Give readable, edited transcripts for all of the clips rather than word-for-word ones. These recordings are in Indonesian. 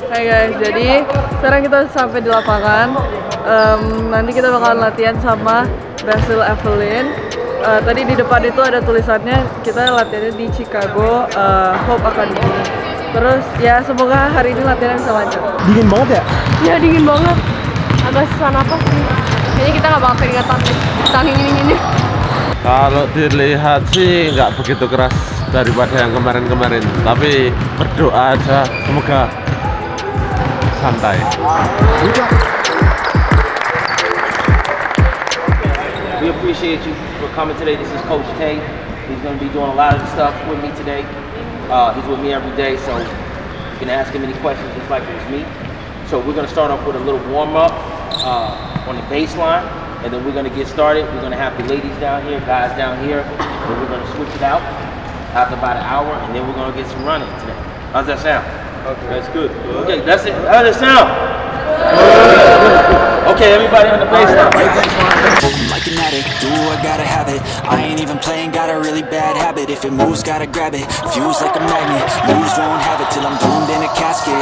Hai guys, jadi sekarang kita sampai di lapangan. Nanti kita bakalan latihan sama Basil Evelyn. Tadi di depan itu ada tulisannya kita latihannya di Chicago Hope Academy. Terus ya semoga hari ini latihannya bisa lancar. Dingin banget ya? Ya dingin banget. Agak susah napas sih. Kayaknya kita nggak bakal keringetan deh. Saking ini. Kalau dilihat sih nggak begitu keras daripada yang kemarin-kemarin. Tapi berdoa aja semoga santai. We appreciate you for coming today. This is Coach Tay. He's going to be doing a lot of the stuff with me today. He's with me every day, so you can ask him any questions just like it was me. So we're going to start off with a little warm-up on the baseline, and then we're going to get started. We're going to have the ladies down here, guys down here, and we're going to switch it out after about an hour, and then we're going to get some running today. How's that sound? Okay, that's good. Okay, that's it. How does it sound? Okay, everybody on the baseline. Like an addict, do I gotta have it. I ain't even playing, got a really bad habit. If it moves, gotta grab it. Fuse like a magnet, lose, won't have it till I'm doomed in a casket.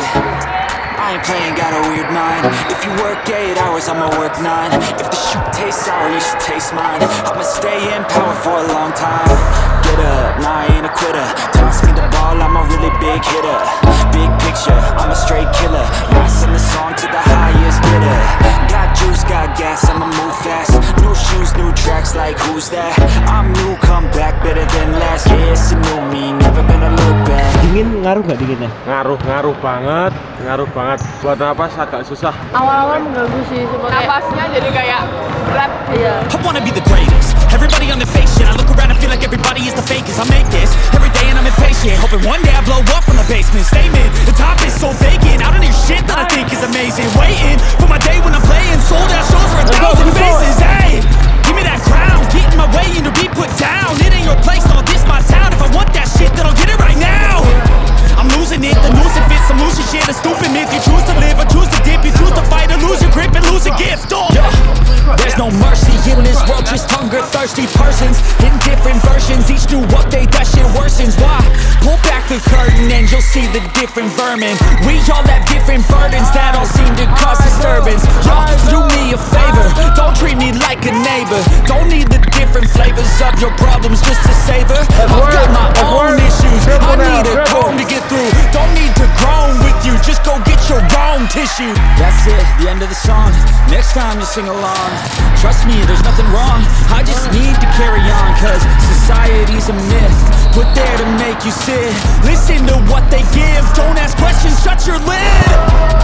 I ain't playing, got a weird mind. If you work 8 hours, I'ma work 9. If the shoot tastes sour, you should taste mine. I'ma stay in power for a long time. Get up, nah, I ain't a quitter. Toss me the ball, I'm a really big hitter. Big picture, I'm a straight killer. Passing the song to the highest bidder. Got juice, got gas, I'ma move fast. New shoes, new tracks, like who's that? I'm new, come back better than last. Yeah, it's a new me, never gonna look back. Dingin ngaruh nggak dinginnya? Ngaruh banget. Buat napas agak susah. Awal-awal mengganggu sih, Napasnya jadi kayak berat. Iya. I wanna be the greatest. Everybody on the fake shit. I look around and feel like everybody is the fakest. I make this every day and I'm impatient. Hoping one day I blow up from the basement. Statement, the top is so vacant. I don't hear shit that I think is amazing. Waiting for my day when I'm playing. Sold out shows for 1,000 faces. Hey, give me that crown. Get in my way and to be put down. It ain't your place, no, this my town. If I want that shit, then I'll get it right now. I'm losing it, the noose fits, I'm losing shit. A stupid myth, you choose to live or choose to dip. You choose to fight or lose your grip and lose a gift. Yeah. There's no mercy in this world, just hunger, thirsty persons in different versions, each new update, that shit worsens. Why? Pull back the curtain and you'll see the different vermin. We all have different burdens that all seem to cause disturbance. Y'all do me a favor, don't treat me like a neighbor. Don't need the different flavors of your problems just to savor. I've got my own issues, I need a comb to get through. Don't need to groan with you, just go get your own tissue. That's it, the end of the song. Next time you sing along, trust me, there's nothing wrong. I just need to carry on, cause society's a myth, put there to make you sit. Listen to what they give, don't ask questions, shut your lid.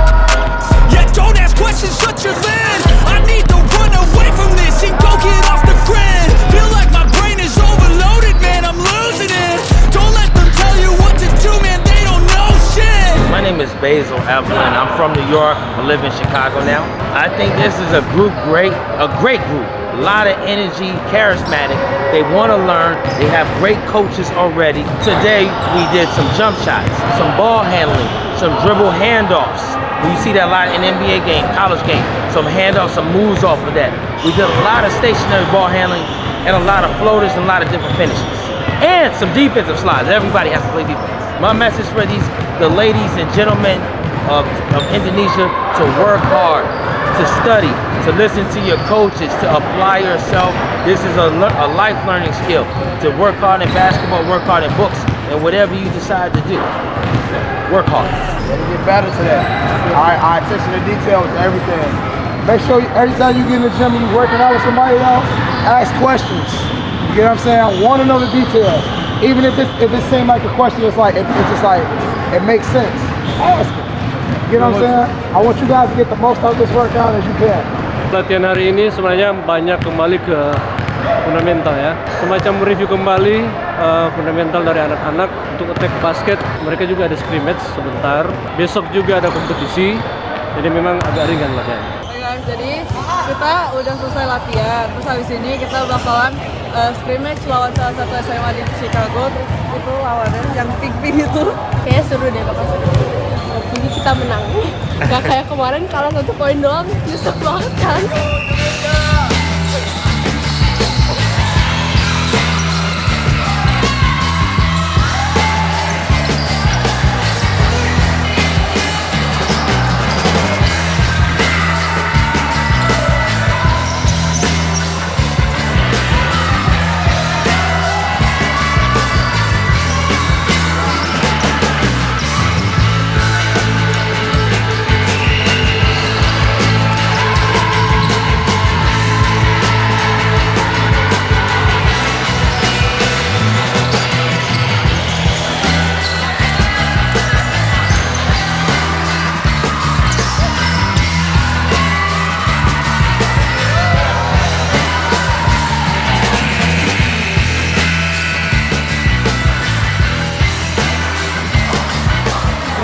Yeah, don't ask questions, shut your lid. I need to run away from this and go get off the grid. Feel like my brain is overloaded, man, I'm losing it. Don't let them tell you what to do, man, they don't know shit. My name is Basil Evelyn. I'm from New York. I live in Chicago now. I think this is a great group. A lot of energy, charismatic. They want to learn. They have great coaches already. Today we did some jump shots, some ball handling, some dribble handoffs. You see that a lot in NBA game, college game. Some handoffs, some moves off of that. We did a lot of stationary ball handling and a lot of floaters and a lot of different finishes. And some defensive slides. Everybody has to play defense. My message for the ladies and gentlemen of Indonesia, to work hard, to study, to listen to your coaches, to apply yourself. This is a life learning skill. To work hard in basketball, work hard in books, and whatever you decide to do, work hard. Get better to that. Our attention to detail with everything. Make sure every time you get in the gym and you're working out with somebody else, ask questions. You get what I'm saying? I want to know the details. Even if it seems like a question, it's just like it makes sense. Ask it. You know what I'm saying? I want you guys to get the most out of this workout as you can. Latihan hari ini sebenarnya banyak kembali ke fundamental ya. Semacam review kembali fundamental dari anak-anak untuk attack basket. Mereka juga ada scrimmage sebentar. Besok juga ada kompetisi. Jadi memang agak ringan latihan. Oke guys, jadi kita udah selesai latihan. Terus habis ini kita bakalan scrimmage lawan salah satu SMA di Chicago. Terus itu lawannya yang pink-pink itu. Kayaknya seru deh, bakal seru. Ini kita menang. Gak kayak kemarin kalah 1 poin doang. Nyesek banget kan.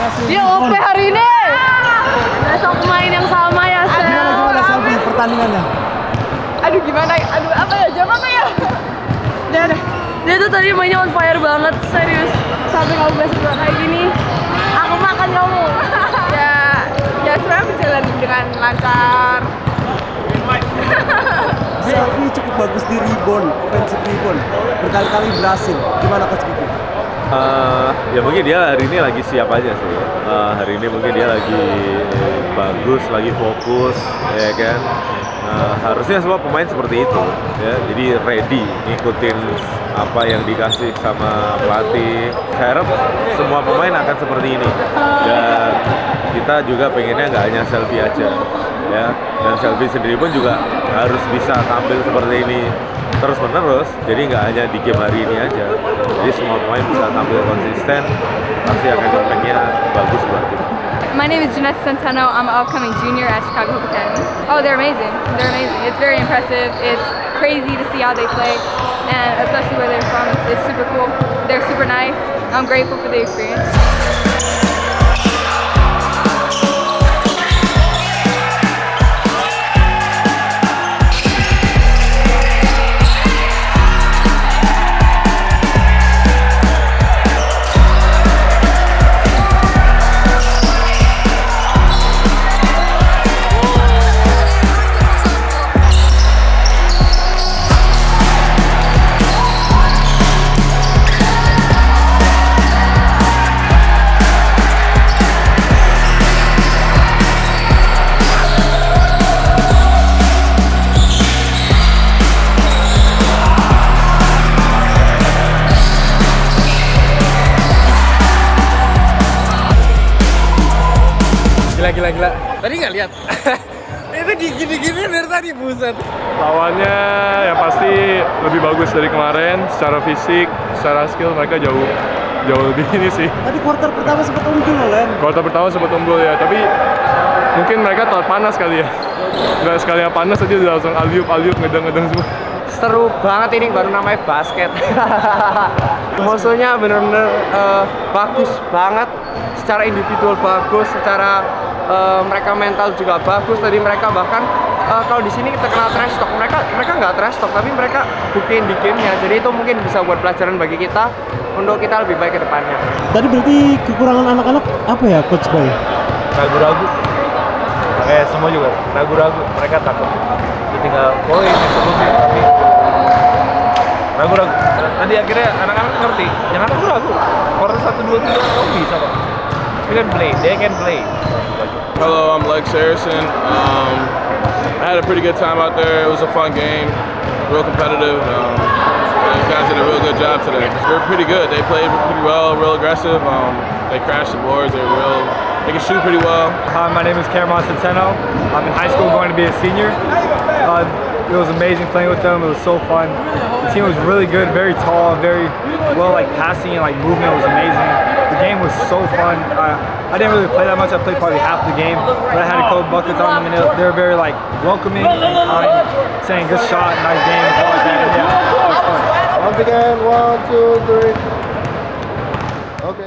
Dia OP hari ini. Besok pemain yang sama ya, Sel. Gimana selfie pertandingannya? Aduh gimana? Aduh apa ya? Jawab apa ya? Dia tuh tadi mainnya on fire banget, serius. Sampai kamu besok juga kayak gini, aku makan kamu. Ya sebenarnya berjalan dengan lancar. Selfie cukup bagus di rebound, offensive rebound. Berkali-kali berhasil. Gimana Coach Kiki? Ya mungkin dia hari ini lagi siap aja sih. Hari ini mungkin dia lagi bagus, lagi fokus, ya kan. Harusnya semua pemain seperti itu, ya. Jadi ready, ngikutin apa yang dikasih sama pelatih. Saya harap semua pemain akan seperti ini. Dan kita juga pengennya nggak hanya selfie aja, ya. Dan selfie sendiri pun juga harus bisa tampil seperti ini terus menerus. Jadi nggak hanya di game hari ini aja. Jadi semua pemain bisa tampil konsisten, pasti akan impactnya bagus buat tim. My name is Janessa Centeno. I'm an upcoming junior at Chicago Hoop Academy. Oh, they're amazing. They're amazing. It's very impressive. It's crazy to see how they play, and especially where they're from. It's super cool. They're super nice. I'm grateful for the experience. Gila. Tadi nggak lihat? Itu gini-gini dari tadi, buset. Lawannya ya pasti lebih bagus dari kemarin. Secara fisik, secara skill mereka jauh lebih ini sih. Tadi kuarter pertama sempat unggul loh, Len. Kuarter pertama sempat unggul ya, tapi mungkin mereka telat panas kali ya. Nggak sekali yang panas tadi udah langsung aliup ngedang semua. Seru banget, ini baru namanya basket. Musuhnya bener-bener bagus banget. Secara individual bagus, secara mereka mental juga bagus. Tadi mereka bahkan kalau di sini kita kenal trash talk, mereka nggak trash talk, tapi mereka buktiin di gamenya. Jadi itu mungkin bisa buat pelajaran bagi kita untuk kita lebih baik ke depannya. Tadi berarti kekurangan anak-anak apa ya, Coach Boy? Ragu-ragu. Kayak semua juga ragu-ragu. Mereka takut ditinggal poin, eksekusi, tapi ragu-ragu. Tadi akhirnya anak-anak ngerti, jangan ragu-ragu. Quarter 1, 2, 3 kamu bisa kok. You can play, they can play. Hello, I'm Lex Harrison. I had a pretty good time out there. It was a fun game, real competitive. These guys did a real good job today. They're pretty good. They played pretty well, real aggressive. They crashed the boards. They can shoot pretty well. Hi, my name is Cameron Centeno. I'm in high school going to be a senior. It was amazing playing with them. It was so fun. The team was really good, very tall, very well, passing and movement was amazing. The game was so fun. I didn't really play that much. I played probably half the game, but I had a couple buckets on them, and they were very welcoming and kind, saying good shot, nice game, and stuff like that. And yeah, it was fun. Once again, 1, 2, 3. Okay.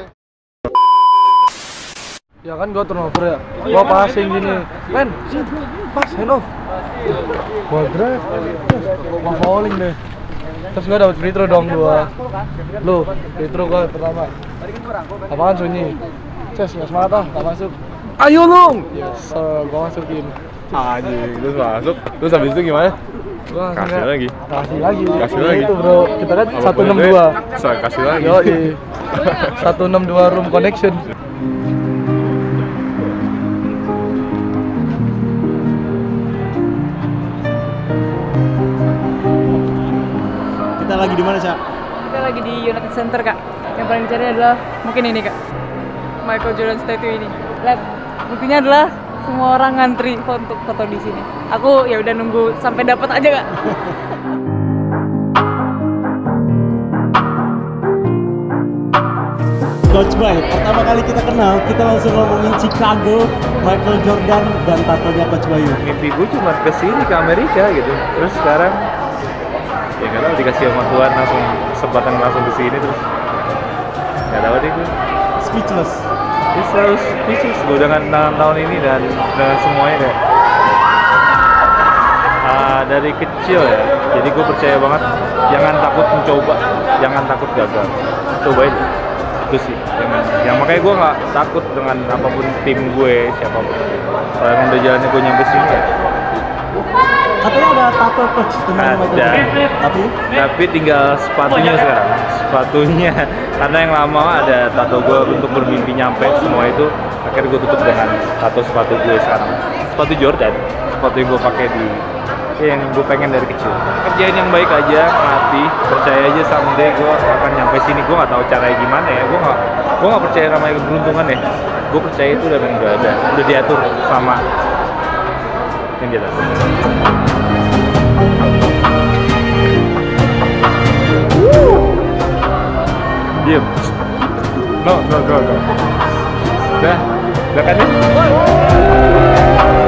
Ya kan gua turnover ya, gua passing gini, men, pass, hand off, gua drive, gua fouling deh. Terus gua dapet free throw dong gua. Lu, free throw gua pertama. Apaan sunyi? Ces, nggak semangat ah, nggak masuk. Ayo lu! Yes, gua masukin. Anjing, terus masuk. Terus habis itu gimana? Kasih lagi. Kasih lagi. Itu bro, kita kan 162. Kasih lagi. Yoi. 162 room connection. Kita lagi di mana, Cak? Kita lagi di United Center, Kak. Yang paling dicari adalah mungkin ini, Kak. Michael Jordan statue ini. Lihat, buktinya adalah semua orang ngantri untuk foto di sini. Aku ya udah nunggu sampai dapat aja, Kak. Coach Boy, pertama kali kita kenal, kita langsung ngomongin Chicago, Michael Jordan, dan tatonya Coach Bayu. Mimpi gue cuma kesini ke Amerika gitu. Terus sekarang ya nggak tahu, dikasih sama Tuhan langsung kesempatan langsung kesini, terus nggak tahu deh gue. Speechless. Selalu speechless gue dengan tahun ini dan dengan semuanya kayak dari kecil ya. Jadi gue percaya banget jangan takut mencoba, jangan takut gagal, cobain. Itu sih yang makanya gue nggak takut dengan apapun tim gue siapapun. Kalau emang udah jalannya gue nyampe sini ya. Katanya ada tato coach dengan Michael Jordan. Tapi tinggal sepatunya sekarang. Sepatunya karena yang lama ada tato gue untuk bermimpi nyampe semua itu, akhirnya gue tutup dengan tato sepatu gue sekarang. Sepatu Jordan, sepatu yang gue pakai di yang gue pengen dari kecil. Kerjain yang baik aja, mati, percaya aja someday gue akan nyampe sini. Gue nggak tahu caranya gimana ya. Gue nggak percaya namanya keberuntungan ya. Gue percaya itu udah diatur sama yang di atas. Diam. No. Udah kan ya?